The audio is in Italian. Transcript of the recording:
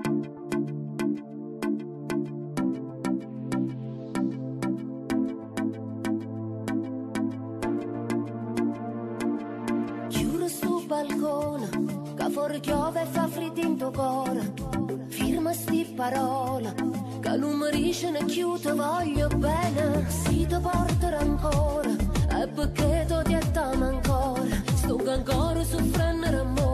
Chiudo sto balcone, che fuori piove e fa freddo in tuo cuore. Firma sti parole, che non mi dice ne chiudo, voglio bene. Si ti porterò ancora, e perché ti attamo ancora. Sto ancora soffrendo d'amore.